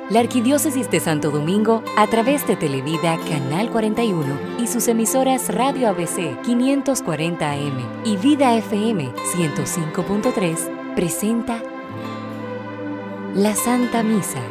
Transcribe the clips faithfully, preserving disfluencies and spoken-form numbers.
La Arquidiócesis de Santo Domingo, a través de Televida Canal cuarenta y uno y sus emisoras Radio A B C quinientos cuarenta A M y Vida F M ciento cinco punto tres, presenta la Santa Misa.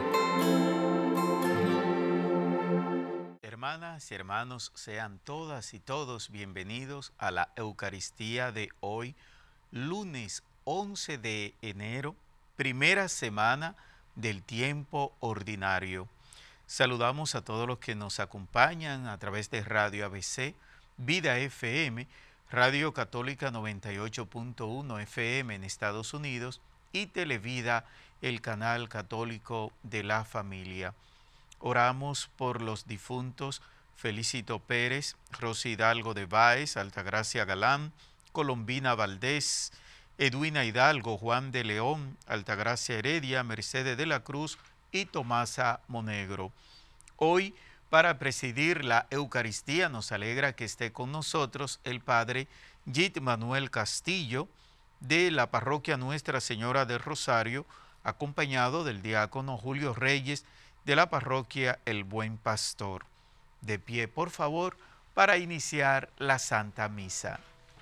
Hermanas y hermanos, sean todas y todos bienvenidos a la Eucaristía de hoy, lunes once de enero, primera semana del tiempo ordinario. Saludamos a todos los que nos acompañan a través de Radio A B C, Vida F M, Radio Católica noventa y ocho punto uno F M en Estados Unidos y Televida, el canal católico de la familia. Oramos por los difuntos Felicito Pérez, Rosy Hidalgo de Báez, Altagracia Galán, Colombina Valdés, Edwina Hidalgo, Juan de León, Altagracia Heredia, Mercedes de la Cruz y Tomasa Monegro. Hoy, para presidir la Eucaristía, nos alegra que esté con nosotros el Padre Git Manuel Castillo, de la Parroquia Nuestra Señora del Rosario, acompañado del diácono Julio Reyes, de la Parroquia El Buen Pastor. De pie, por favor, para iniciar la Santa Misa.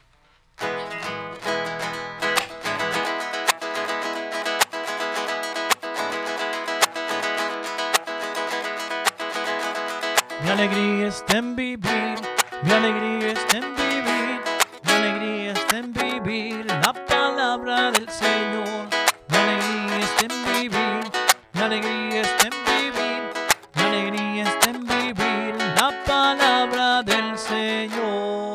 Mi alegría está en vivir, mi alegría está en vivir, mi alegría está en vivir la palabra del Señor. Mi alegría está en vivir, mi alegría está en vivir, mi alegría está en vivir la palabra del Señor.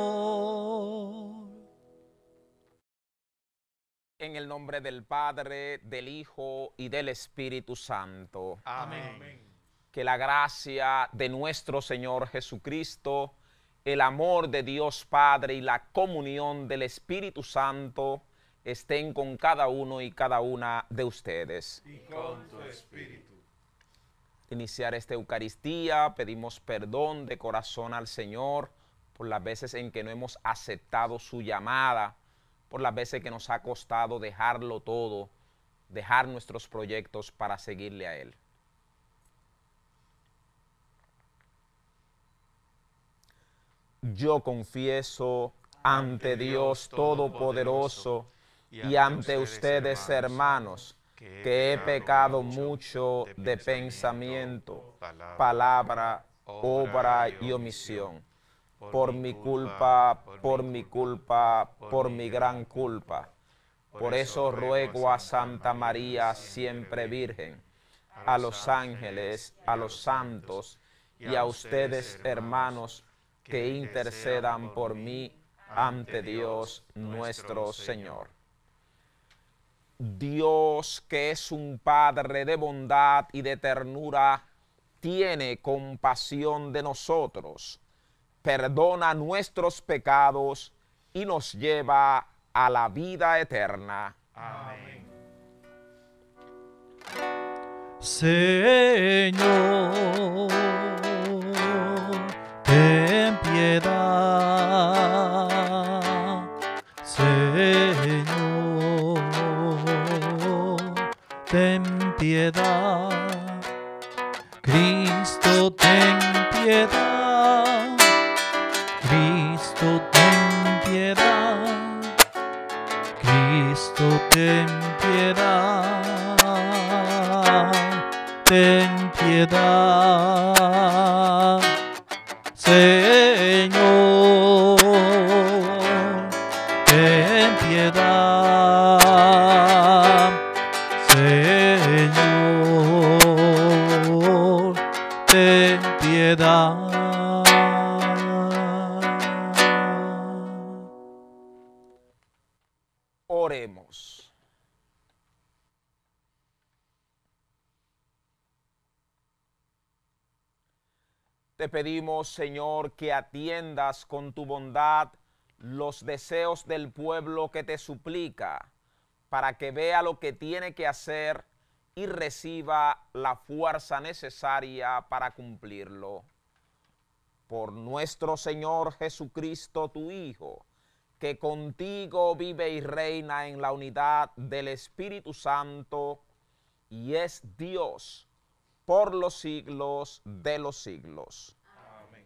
En el nombre del Padre, del Hijo y del Espíritu Santo. Amén. Amén. Que la gracia de nuestro Señor Jesucristo, el amor de Dios Padre y la comunión del Espíritu Santo estén con cada uno y cada una de ustedes. Y con tu espíritu. Iniciar esta Eucaristía, pedimos perdón de corazón al Señor por las veces en que no hemos aceptado su llamada, por las veces que nos ha costado dejarlo todo, dejar nuestros proyectos para seguirle a Él. Yo confieso ante Dios Todopoderoso y ante ustedes, hermanos, que he pecado mucho de pensamiento, palabra, obra y omisión. Por mi culpa, por mi culpa, por mi gran culpa. Por eso ruego a Santa María, siempre Virgen, a los ángeles, a los santos y a ustedes, hermanos, que intercedan por mí ante Dios nuestro Señor. Dios, que es un Padre de bondad y de ternura, tiene compasión de nosotros, perdona nuestros pecados y nos lleva a la vida eterna. Amén. Señor, ten piedad, Señor, ten piedad, Cristo, ten piedad, Cristo, ten piedad, Cristo, ten piedad, ten piedad. Señor, ten piedad, Señor, ten piedad. Oremos. Te pedimos, Señor, que atiendas con tu bondad los deseos del pueblo que te suplica, para que vea lo que tiene que hacer y reciba la fuerza necesaria para cumplirlo. Por nuestro Señor Jesucristo, tu Hijo, que contigo vive y reina en la unidad del Espíritu Santo y es Dios por los siglos de los siglos. Amén.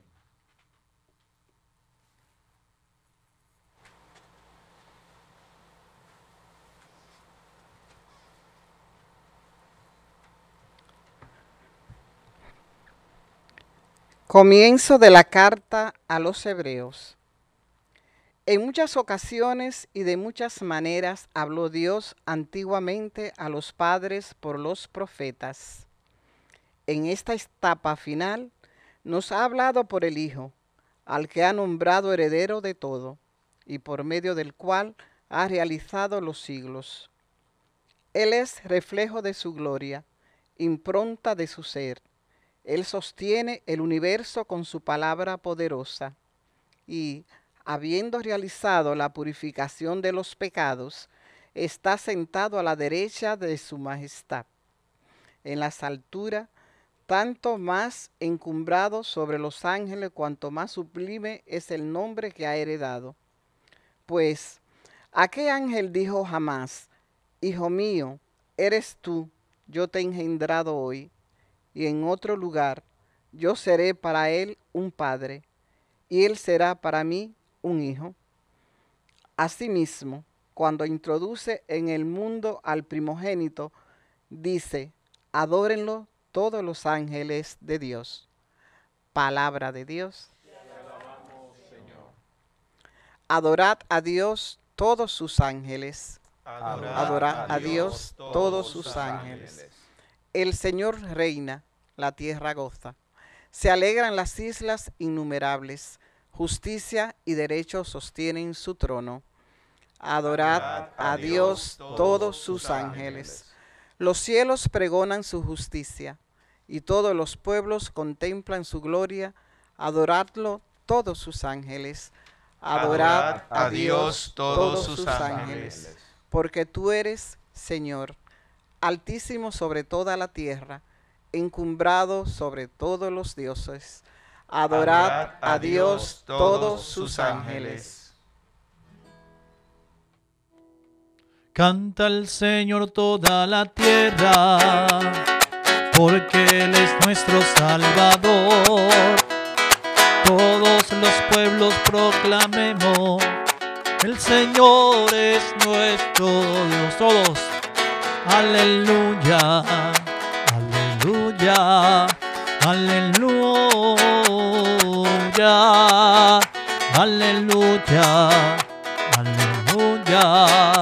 Comienzo de la carta a los Hebreos. En muchas ocasiones y de muchas maneras habló Dios antiguamente a los padres por los profetas. En esta etapa final nos ha hablado por el Hijo, al que ha nombrado heredero de todo, y por medio del cual ha realizado los siglos. Él es reflejo de su gloria, impronta de su ser. Él sostiene el universo con su palabra poderosa y, habiendo realizado la purificación de los pecados, está sentado a la derecha de su majestad. En las alturas, tanto más encumbrado sobre los ángeles, cuanto más sublime es el nombre que ha heredado. Pues, ¿a qué ángel dijo jamás, Hijo mío, eres tú, yo te he engendrado hoy? Y en otro lugar, yo seré para él un padre, y él será para mí un hijo. Asimismo, cuando introduce en el mundo al primogénito, dice, adórenlo todos los ángeles de Dios. Palabra de Dios. Te alabamos, Señor. Adorad a Dios todos sus ángeles. Adorad, Adorad a Dios todos sus ángeles. El Señor reina, la tierra goza. Se alegran las islas innumerables. Justicia y derecho sostienen su trono. Adorad a Dios todos sus ángeles. Los cielos pregonan su justicia, y todos los pueblos contemplan su gloria. Adoradlo todos sus ángeles. Adorad a Dios todos sus ángeles. Porque tú eres, Señor, altísimo sobre toda la tierra, encumbrado sobre todos los dioses. Adorad a Dios todos sus ángeles. Canta al Señor toda la tierra, porque Él es nuestro Salvador. Todos los pueblos proclamemos, el Señor es nuestro Dios. Todos, aleluya, aleluya, aleluya, aleluya, aleluya,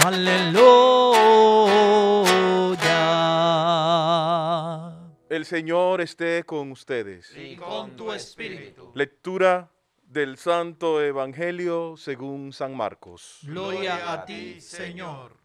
aleluya. El Señor esté con ustedes. Y con tu espíritu. Lectura del Santo Evangelio según San Marcos. Gloria a ti, Señor.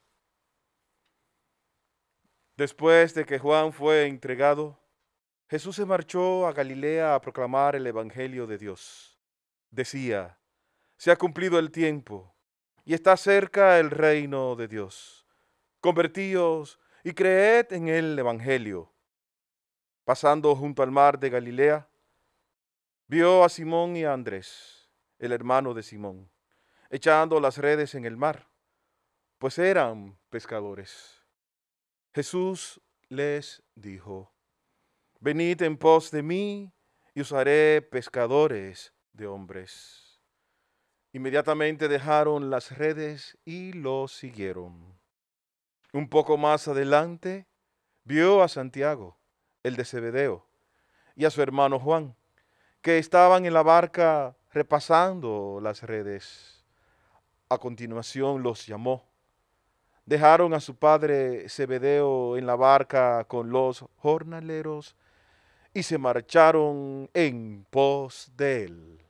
Después de que Juan fue entregado, Jesús se marchó a Galilea a proclamar el Evangelio de Dios. Decía, se ha cumplido el tiempo y está cerca el reino de Dios. Convertíos y creed en el Evangelio. Pasando junto al mar de Galilea, vio a Simón y a Andrés, el hermano de Simón, echando las redes en el mar, pues eran pescadores. Jesús les dijo, venid en pos de mí y os haré pescadores de hombres. Inmediatamente dejaron las redes y lo siguieron. Un poco más adelante, vio a Santiago, el de Zebedeo, y a su hermano Juan, que estaban en la barca repasando las redes. A continuación los llamó. Dejaron a su padre Zebedeo en la barca con los jornaleros y se marcharon en pos de él.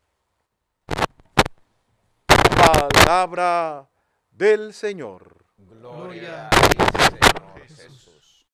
Palabra del Señor. Gloria a ti, Señor Jesús.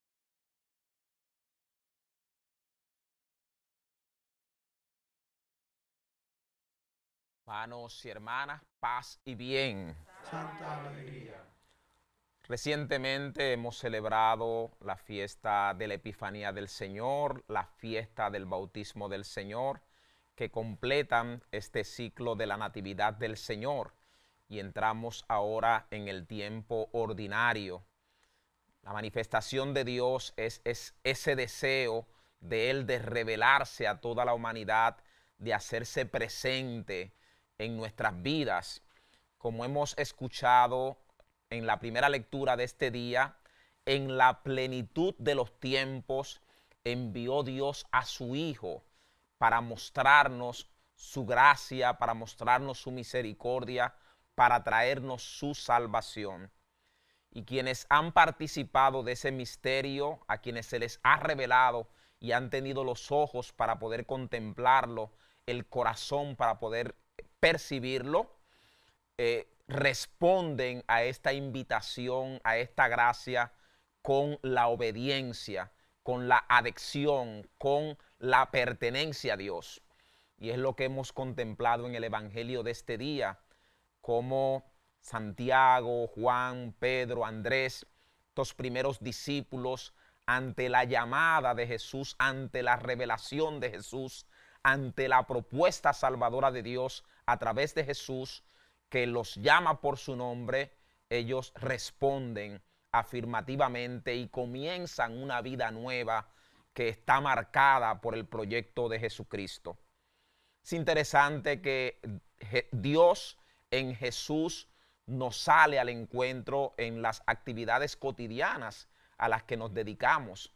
Hermanos y hermanas, paz y bien. Santa alegría. Recientemente hemos celebrado la fiesta de la Epifanía del Señor, la fiesta del bautismo del Señor, que completan este ciclo de la Natividad del Señor. Y entramos ahora en el tiempo ordinario. La manifestación de Dios es, es ese deseo de Él de revelarse a toda la humanidad, de hacerse presente en nuestras vidas. Como hemos escuchado en la primera lectura de este día, en la plenitud de los tiempos envió Dios a su Hijo para mostrarnos su gracia, para mostrarnos su misericordia, para traernos su salvación. Y quienes han participado de ese misterio, a quienes se les ha revelado y han tenido los ojos para poder contemplarlo, el corazón para poder percibirlo, eh, responden a esta invitación, a esta gracia, con la obediencia, con la adhesión, con la pertenencia a Dios. Y es lo que hemos contemplado en el Evangelio de este día, como Santiago, Juan, Pedro, Andrés, estos primeros discípulos, ante la llamada de Jesús, ante la revelación de Jesús, ante la propuesta salvadora de Dios a través de Jesús, que los llama por su nombre, ellos responden afirmativamente y comienzan una vida nueva que está marcada por el proyecto de Jesucristo. Es interesante que Dios en Jesús nos sale al encuentro en las actividades cotidianas a las que nos dedicamos.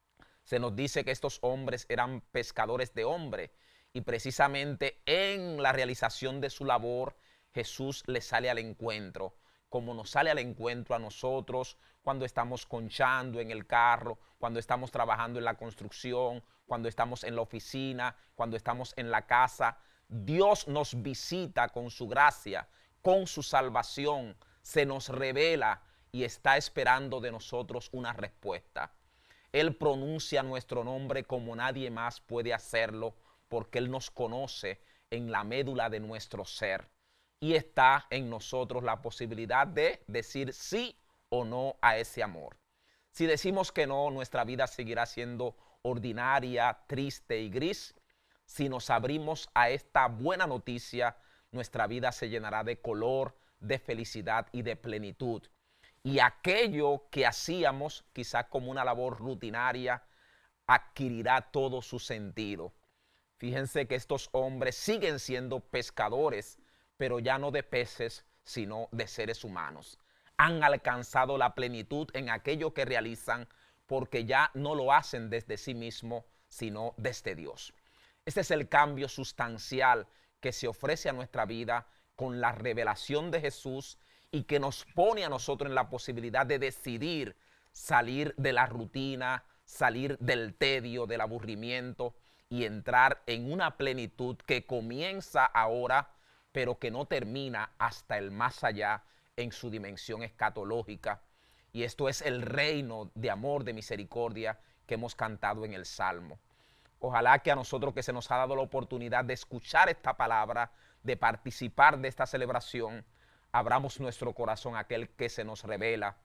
Se nos dice que estos hombres eran pescadores de hombres y precisamente en la realización de su labor Jesús les sale al encuentro, como nos sale al encuentro a nosotros cuando estamos conchando en el carro, cuando estamos trabajando en la construcción, cuando estamos en la oficina, cuando estamos en la casa. Dios nos visita con su gracia, con su salvación, se nos revela y está esperando de nosotros una respuesta. Él pronuncia nuestro nombre como nadie más puede hacerlo, porque Él nos conoce en la médula de nuestro ser. Y está en nosotros la posibilidad de decir sí o no a ese amor. Si decimos que no, nuestra vida seguirá siendo ordinaria, triste y gris. Si nos abrimos a esta buena noticia, nuestra vida se llenará de color, de felicidad y de plenitud. Y aquello que hacíamos, quizás como una labor rutinaria, adquirirá todo su sentido. Fíjense que estos hombres siguen siendo pescadores, pero ya no de peces, sino de seres humanos. Han alcanzado la plenitud en aquello que realizan, porque ya no lo hacen desde sí mismos, sino desde Dios. Este es el cambio sustancial que se ofrece a nuestra vida con la revelación de Jesús y que nos pone a nosotros en la posibilidad de decidir salir de la rutina, salir del tedio, del aburrimiento y entrar en una plenitud que comienza ahora, pero que no termina hasta el más allá en su dimensión escatológica. Y esto es el reino de amor, de misericordia que hemos cantado en el Salmo. Ojalá que a nosotros que se nos ha dado la oportunidad de escuchar esta palabra, de participar de esta celebración, abramos nuestro corazón a aquel que se nos revela,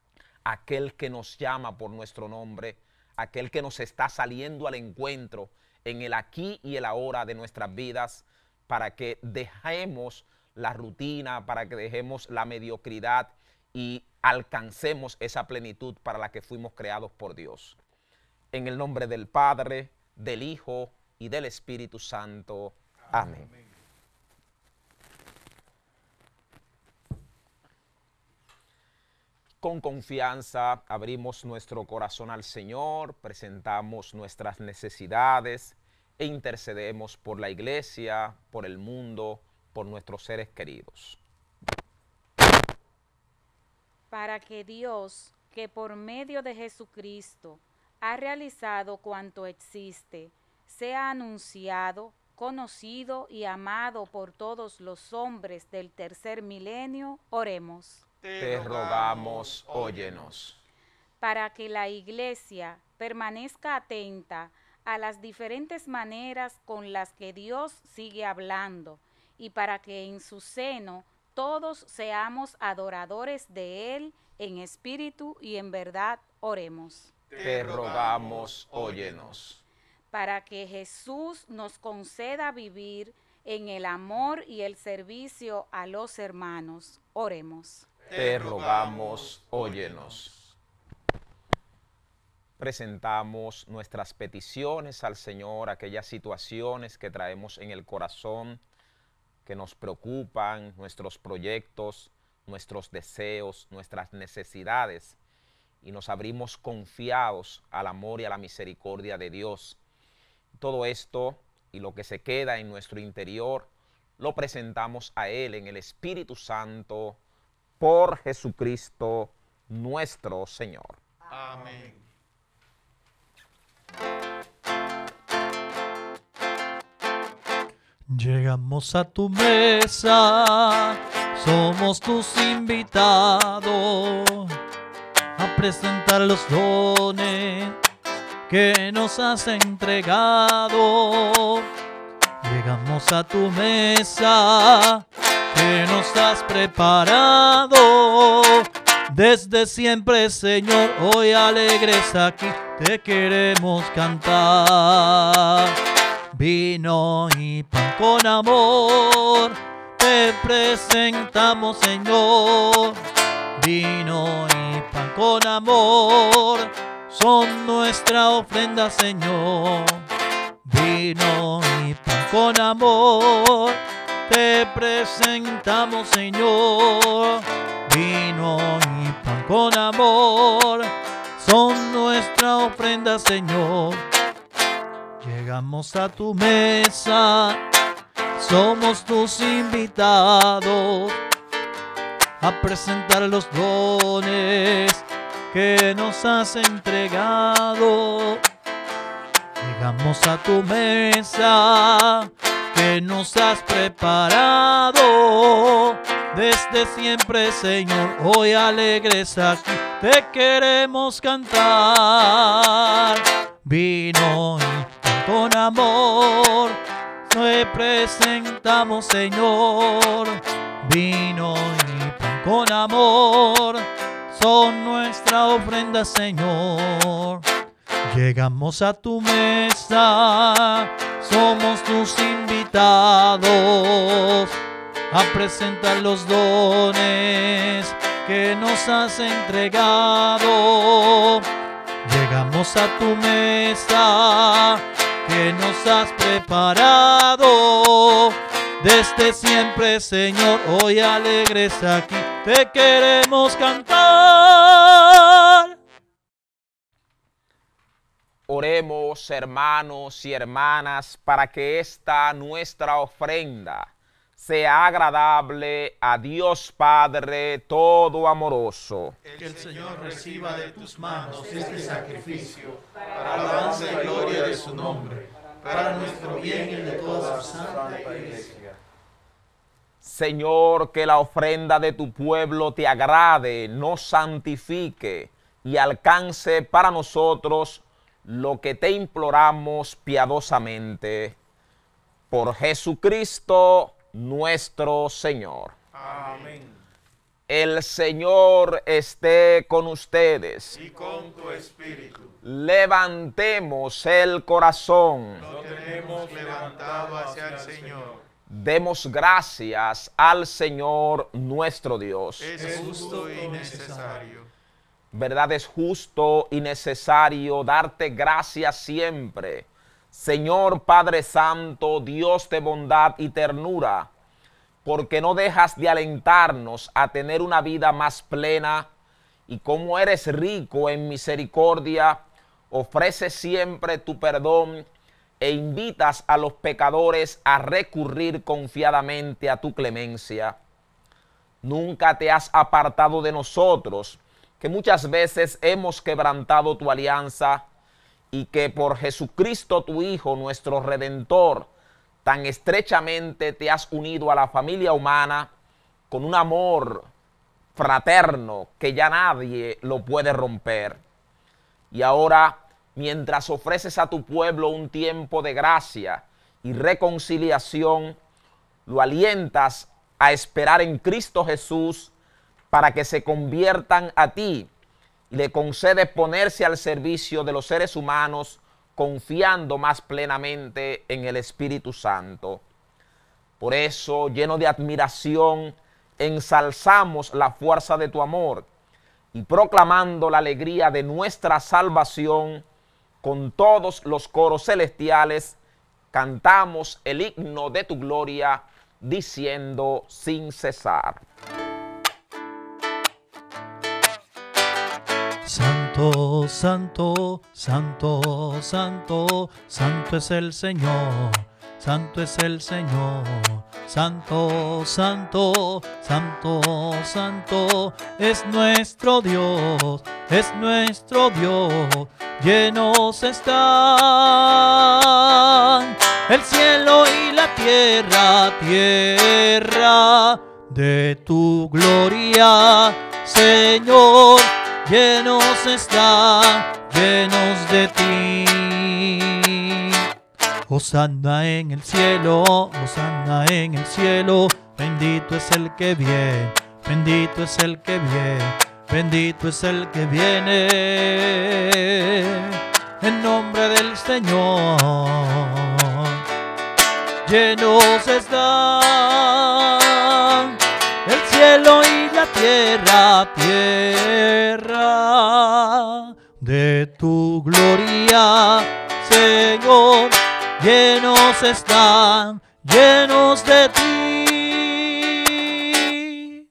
aquel que nos llama por nuestro nombre, aquel que nos está saliendo al encuentro en el aquí y el ahora de nuestras vidas, para que dejemos la rutina, para que dejemos la mediocridad y alcancemos esa plenitud para la que fuimos creados por Dios. En el nombre del Padre, del Hijo y del Espíritu Santo. Amén. Amén. Con confianza abrimos nuestro corazón al Señor, presentamos nuestras necesidades e intercedemos por la iglesia, por el mundo, por nuestros seres queridos. Para que Dios, que por medio de Jesucristo ha realizado cuanto existe, sea anunciado, conocido y amado por todos los hombres del tercer milenio, oremos. Te rogamos, óyenos. Para que la iglesia permanezca atenta a las diferentes maneras con las que Dios sigue hablando y para que en su seno todos seamos adoradores de Él en espíritu y en verdad, oremos. Te rogamos, óyenos. Para que Jesús nos conceda vivir en el amor y el servicio a los hermanos, oremos. Te rogamos, óyenos. presentamos nuestras peticiones al Señor, aquellas situaciones que traemos en el corazón, que nos preocupan, nuestros proyectos, nuestros deseos, nuestras necesidades, y nos abrimos confiados al amor y a la misericordia de Dios. Todo esto y lo que se queda en nuestro interior, lo presentamos a Él en el Espíritu Santo, por Jesucristo nuestro Señor. Amén. Llegamos a tu mesa, somos tus invitados a presentar los dones que nos has entregado. Llegamos a tu mesa que nos has preparado. Desde siempre, Señor, hoy alegres aquí te queremos cantar. Vino y pan con amor te presentamos, Señor. Vino y pan con amor son nuestra ofrenda, Señor. Vino y pan con amor te presentamos, Señor. Vino y pan con amor son nuestra ofrenda, Señor. Llegamos a tu mesa, somos tus invitados a presentar los dones que nos has entregado. Llegamos a tu mesa que nos has preparado. Desde siempre, Señor, hoy alegres aquí te queremos cantar. Vino y pan con amor te presentamos, Señor. Vino y pan con amor son nuestra ofrenda, Señor. Llegamos a tu mesa, somos tus invitados a presentar los dones que nos has entregado. Llegamos a tu mesa que nos has preparado. Desde siempre, Señor, hoy alegres aquí te queremos cantar. Oremos, hermanos y hermanas, para que esta nuestra ofrenda sea agradable a Dios Padre todo amoroso. Que el Señor reciba de tus manos este sacrificio para alabanza y gloria de su nombre, para nuestro bien y el de toda su santa iglesia. Señor, que la ofrenda de tu pueblo te agrade, nos santifique y alcance para nosotros lo que te imploramos piadosamente. Por Jesucristo nuestro Señor. Amén. El Señor esté con ustedes. Y con tu espíritu. Levantemos el corazón. Lo tenemos levantado hacia el Señor. Demos gracias al Señor nuestro Dios. Es justo y necesario. ¿Verdad? Es justo y necesario darte gracias siempre, Señor Padre Santo, Dios de bondad y ternura, porque no dejas de alentarnos a tener una vida más plena, y como eres rico en misericordia, ofreces siempre tu perdón e invitas a los pecadores a recurrir confiadamente a tu clemencia. Nunca te has apartado de nosotros, que muchas veces hemos quebrantado tu alianza, y que por Jesucristo tu Hijo, nuestro Redentor, tan estrechamente te has unido a la familia humana con un amor fraterno que ya nadie lo puede romper. Y ahora, mientras ofreces a tu pueblo un tiempo de gracia y reconciliación, lo alientas a esperar en Cristo Jesús para que se conviertan a ti, y le concede ponerse al servicio de los seres humanos, confiando más plenamente en el Espíritu Santo. Por eso, lleno de admiración, ensalzamos la fuerza de tu amor y proclamando la alegría de nuestra salvación, con todos los coros celestiales, cantamos el himno de tu gloria, diciendo sin cesar. Santo, santo, santo, santo, santo es el Señor, santo es el Señor. Santo, santo, santo, santo, es nuestro Dios, es nuestro Dios. Llenos están el cielo y la tierra, tierra de tu gloria, Señor. Llenos están, llenos de ti. Hosanna en el cielo, hosanna en el cielo, bendito es el que viene, bendito es el que viene, bendito es el que viene, en nombre del Señor. Llenos están el cielo y la tierra, tierra de tu gloria, Señor. Llenos están, llenos de ti.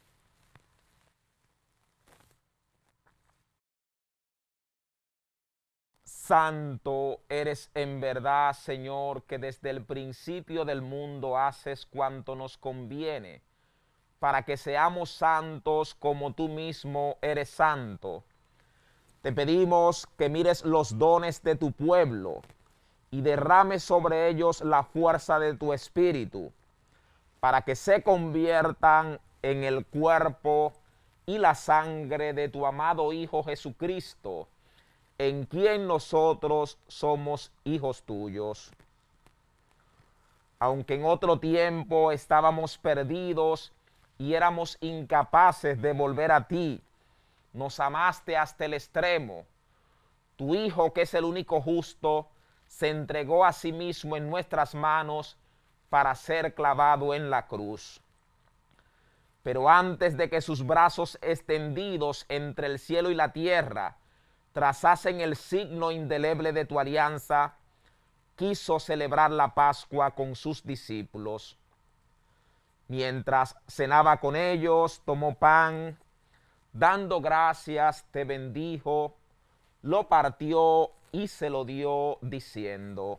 Santo eres en verdad, Señor, que desde el principio del mundo haces cuanto nos conviene, para que seamos santos como tú mismo eres santo. Te pedimos que mires los dones de tu pueblo y derrame sobre ellos la fuerza de tu espíritu, para que se conviertan en el cuerpo y la sangre de tu amado Hijo Jesucristo, en quien nosotros somos hijos tuyos. Aunque en otro tiempo estábamos perdidos y éramos incapaces de volver a ti, nos amaste hasta el extremo. Tu Hijo, que es el único justo, se entregó a sí mismo en nuestras manos para ser clavado en la cruz. Pero antes de que sus brazos extendidos entre el cielo y la tierra trazasen el signo indeleble de tu alianza, quiso celebrar la Pascua con sus discípulos. Mientras cenaba con ellos, tomó pan, dando gracias, te bendijo, lo partió y se lo dio diciendo: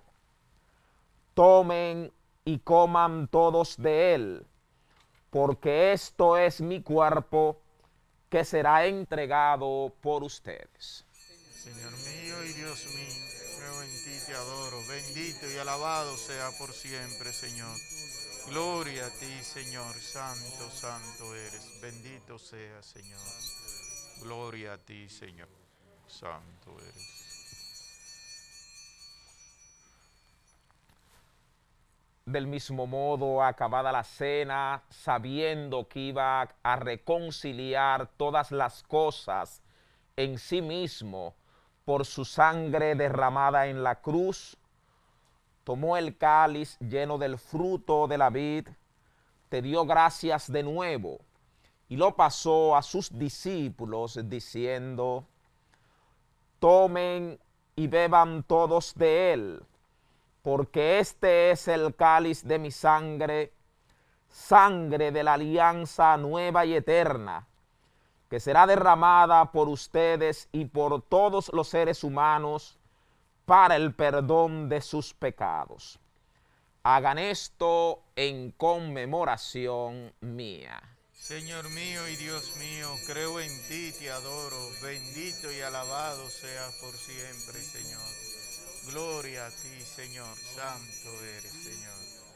tomen y coman todos de él, porque esto es mi cuerpo que será entregado por ustedes. Señor mío y Dios mío, creo en ti, te adoro, bendito y alabado sea por siempre, Señor. Gloria a ti, Señor, santo, santo eres, bendito sea, Señor. Gloria a ti, Señor, santo eres. Del mismo modo, acabada la cena, sabiendo que iba a reconciliar todas las cosas en sí mismo por su sangre derramada en la cruz, tomó el cáliz lleno del fruto de la vid, te dio gracias de nuevo y lo pasó a sus discípulos diciendo: tomen y beban todos de él, porque este es el cáliz de mi sangre, sangre de la alianza nueva y eterna, que será derramada por ustedes y por todos los seres humanos para el perdón de sus pecados. Hagan esto en conmemoración mía. Señor mío y Dios mío, creo en ti, te adoro, bendito y alabado sea por siempre, Señor. Gloria a ti, Señor, santo eres, Señor.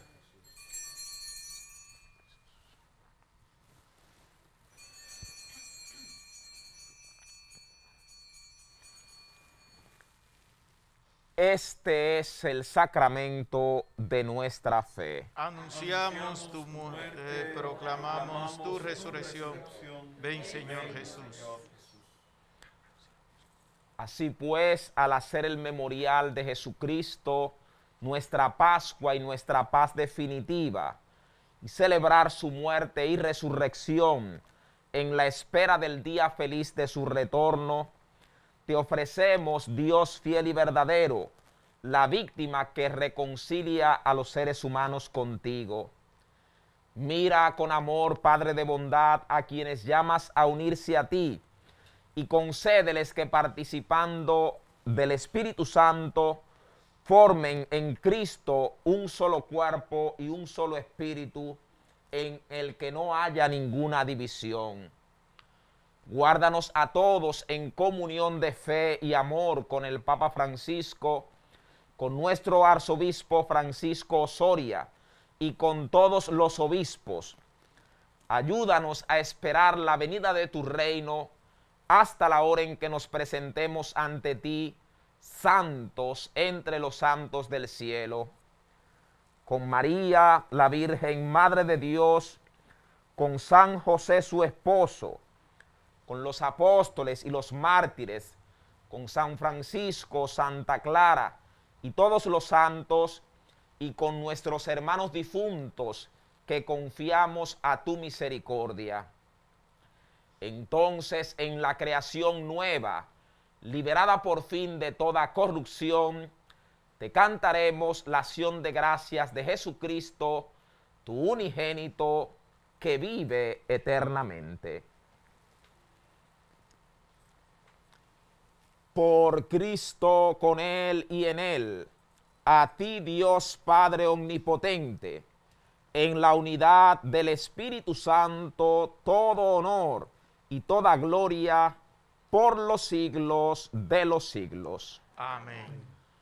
Este es el sacramento de nuestra fe. Anunciamos tu muerte, proclamamos tu resurrección. Ven, Señor Jesús. Así pues, al hacer el memorial de Jesucristo, nuestra Pascua y nuestra paz definitiva, y celebrar su muerte y resurrección en la espera del día feliz de su retorno, te ofrecemos, Dios fiel y verdadero, la víctima que reconcilia a los seres humanos contigo. Mira con amor, Padre de bondad, a quienes llamas a unirse a ti, y concédeles que participando del Espíritu Santo, formen en Cristo un solo cuerpo y un solo espíritu, en el que no haya ninguna división. Guárdanos a todos en comunión de fe y amor con el Papa Francisco, con nuestro arzobispo Francisco Osoria y con todos los obispos. Ayúdanos a esperar la venida de tu reino hasta la hora en que nos presentemos ante ti, santos entre los santos del cielo. Con María, la Virgen Madre de Dios, con San José su esposo, con los apóstoles y los mártires, con San Francisco, Santa Clara y todos los santos, y con nuestros hermanos difuntos que confiamos a tu misericordia. Entonces, en la creación nueva, liberada por fin de toda corrupción, te cantaremos la acción de gracias de Jesucristo, tu unigénito, que vive eternamente. Por Cristo, con Él y en Él, a ti Dios Padre Omnipotente, en la unidad del Espíritu Santo, todo honor y toda gloria por los siglos de los siglos. Amén.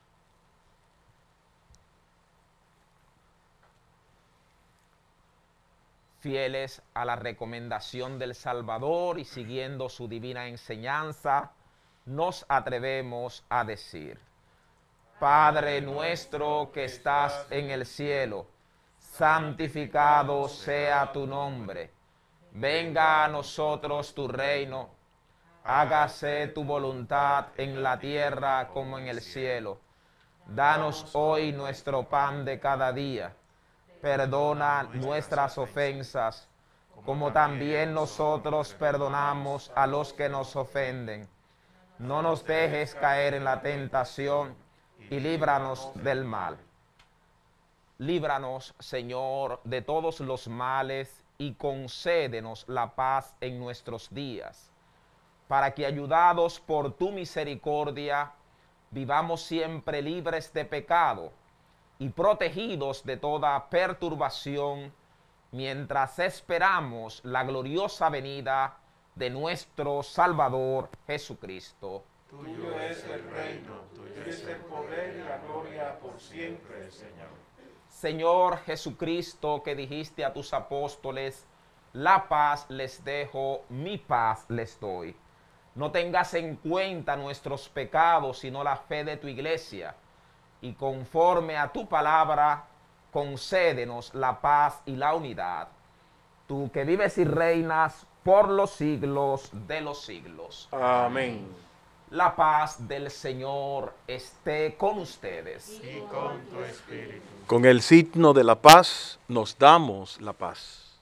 Fieles a la recomendación del Salvador y siguiendo su divina enseñanza, nos atrevemos a decir: Padre nuestro que estás en el cielo, santificado sea tu nombre. Venga a nosotros tu reino. Hágase tu voluntad en la tierra como en el cielo. Danos hoy nuestro pan de cada día. Perdona nuestras ofensas, como también nosotros perdonamos a los que nos ofenden. No nos dejes caer en la tentación y líbranos del mal. Líbranos, Señor, de todos los males y concédenos la paz en nuestros días, para que, ayudados por tu misericordia, vivamos siempre libres de pecado y protegidos de toda perturbación, mientras esperamos la gloriosa venida de nuestro Salvador Jesucristo. Tuyo es el reino, tuyo es el poder y la gloria por siempre, Señor. Señor Jesucristo, que dijiste a tus apóstoles: la paz les dejo, mi paz les doy. No tengas en cuenta nuestros pecados, sino la fe de tu iglesia, y conforme a tu palabra, concédenos la paz y la unidad. Tú que vives y reinas por los siglos de los siglos. Amén. La paz del Señor esté con ustedes. Y con tu espíritu. Con el signo de la paz nos damos la paz.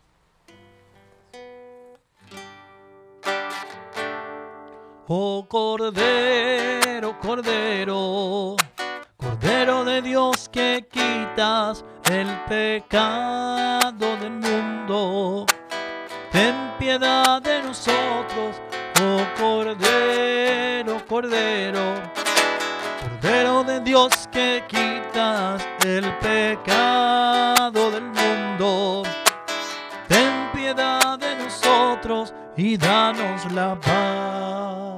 Oh Cordero, Cordero, Cordero de Dios que quitas el pecado del mundo, ten piedad de nosotros, oh Cordero, Cordero, Cordero de Dios que quitas el pecado del mundo, ten piedad de nosotros y danos la paz.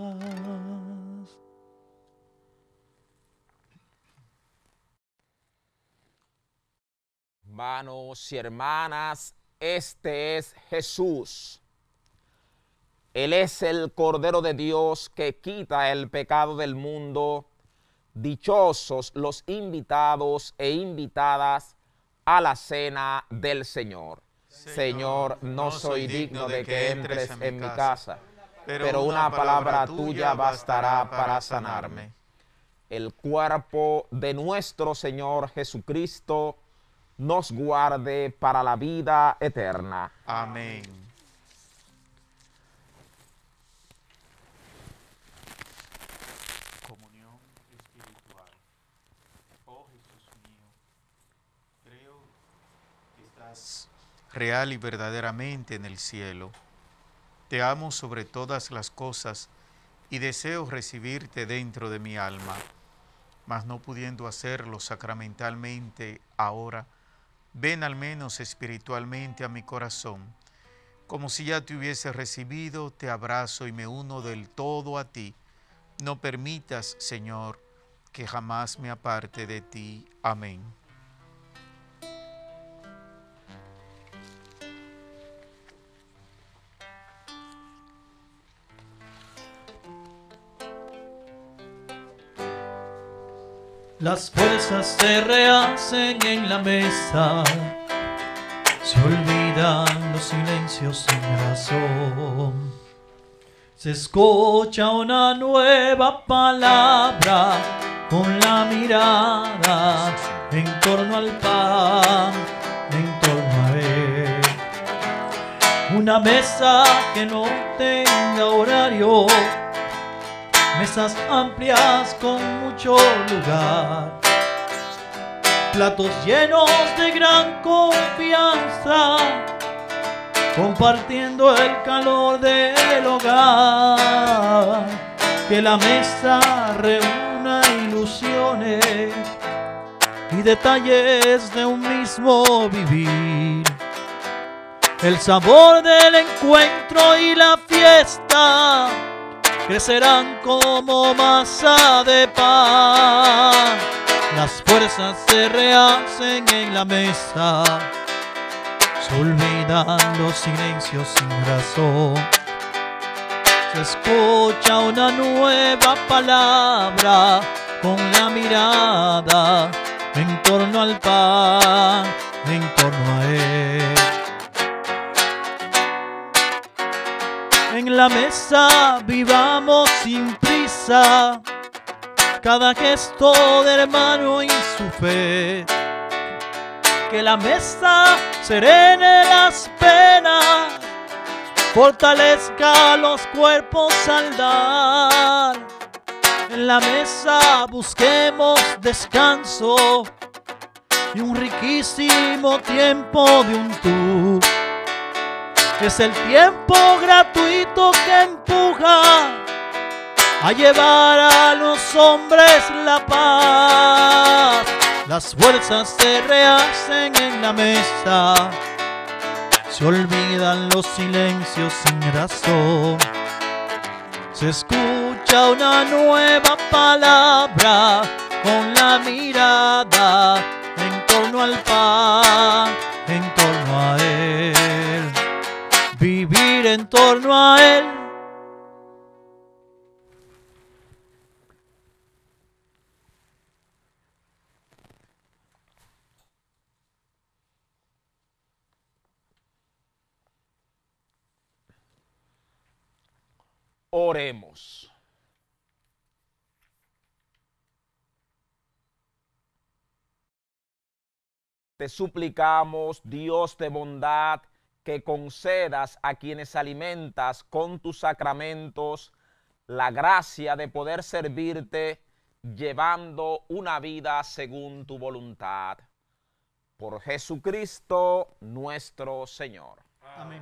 Hermanos y hermanas, este es Jesús. Él es el Cordero de Dios que quita el pecado del mundo. Dichosos los invitados e invitadas a la cena del Señor. Señor, Señor no soy digno de que entres en mi casa, pero una palabra tuya bastará para sanarme. El cuerpo de nuestro Señor Jesucristo nos guarde para la vida eterna. Amén. estás real y verdaderamente en el cielo. Te amo sobre todas las cosas y deseo recibirte dentro de mi alma, mas no pudiendo hacerlo sacramentalmente ahora, ven al menos espiritualmente a mi corazón. Como si ya te hubiese recibido, te abrazo y me uno del todo a ti. No permitas, Señor, que jamás me aparte de ti. Amén. Las fuerzas se rehacen en la mesa, se olvidan los silencios sin razón. Se escucha una nueva palabra con la mirada en torno al pan, en torno a él. Una mesa que no tenga horario, mesas amplias con mucho lugar, platos llenos de gran confianza, compartiendo el calor del hogar. Que la mesa reúna ilusiones y detalles de un mismo vivir. El sabor del encuentro y la fiesta crecerán como masa de pan. Las fuerzas se rehacen en la mesa, se olvidan los silencios sin razón. Se escucha una nueva palabra con la mirada en torno al pan, en torno a él. En la mesa vivamos sin prisa cada gesto de hermano y su fe. Que la mesa serene las penas, fortalezca los cuerpos al dar. En la mesa busquemos descanso y un riquísimo tiempo de un tú. Es el tiempo gratuito que empuja a llevar a los hombres la paz. Las fuerzas se rehacen en la mesa, se olvidan los silencios sin razón. Se escucha una nueva palabra con la mirada en torno al pan, en torno a él. Vivir en torno a él. Oremos. Te suplicamos, Dios de bondad, que concedas a quienes alimentas con tus sacramentos la gracia de poder servirte llevando una vida según tu voluntad. Por Jesucristo nuestro Señor. Amén.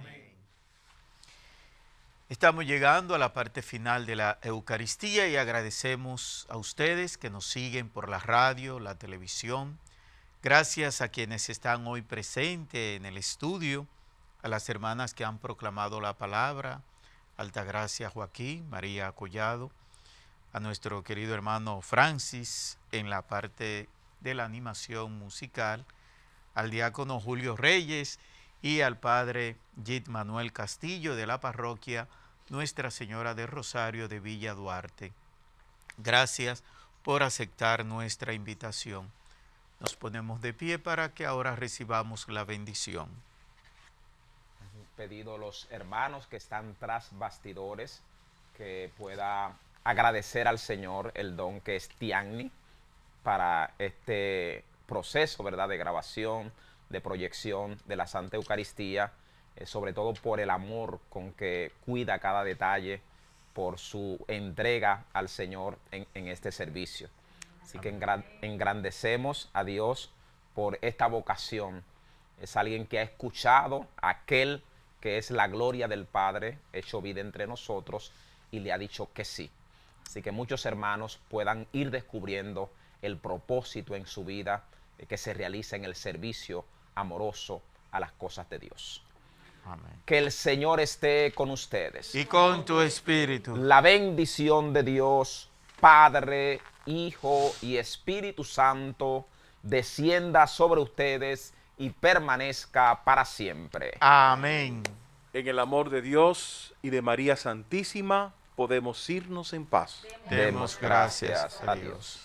Estamos llegando a la parte final de la Eucaristía y agradecemos a ustedes que nos siguen por la radio, la televisión. Gracias a quienes están hoy presentes en el estudio, a las hermanas que han proclamado la palabra, Altagracia Joaquín, María Collado, a nuestro querido hermano Francis en la parte de la animación musical, al diácono Julio Reyes y al padre Git Manuel Castillo de la parroquia Nuestra Señora de Rosario de Villa Duarte. Gracias por aceptar nuestra invitación. Nos ponemos de pie para que ahora recibamos la bendición. Pedido a los hermanos que están tras bastidores que pueda agradecer al Señor el don que es Tianni para este proceso, ¿verdad?, de grabación, de proyección de la Santa Eucaristía, eh, sobre todo por el amor con que cuida cada detalle, por su entrega al Señor en, en este servicio. Así que engran- engrandecemos a Dios por esta vocación Es alguien que ha escuchado a aquel que es la gloria del Padre, hecho vida entre nosotros, y le ha dicho que sí. Así que muchos hermanos puedan ir descubriendo el propósito en su vida eh, que se realiza en el servicio amoroso a las cosas de Dios. Amén. Que el Señor esté con ustedes. Y con tu espíritu. La bendición de Dios, Padre, Hijo y Espíritu Santo, descienda sobre ustedes y permanezca para siempre. Amén. En el amor de Dios y de María Santísima podemos irnos en paz. Demos gracias a Dios.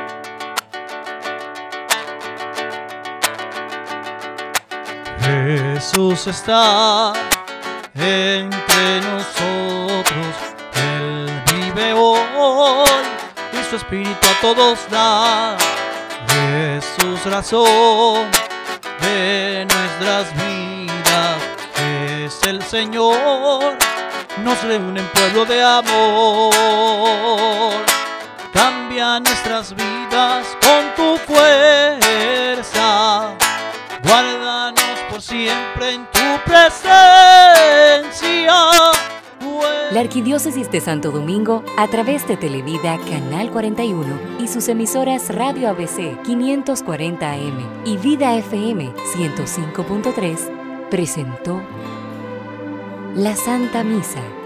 Jesús está entre nosotros, Él vive hoy y su espíritu a todos da. Jesús, razón de nuestras vidas, es el Señor, nos reúne en pueblo de amor. Cambia nuestras vidas con tu fuerza, guárdanos por siempre en tu presencia. La Arquidiócesis de Santo Domingo, a través de Televida Canal cuarenta y uno y sus emisoras Radio A B C quinientos cuarenta A M y Vida F M ciento cinco punto tres, presentó la Santa Misa.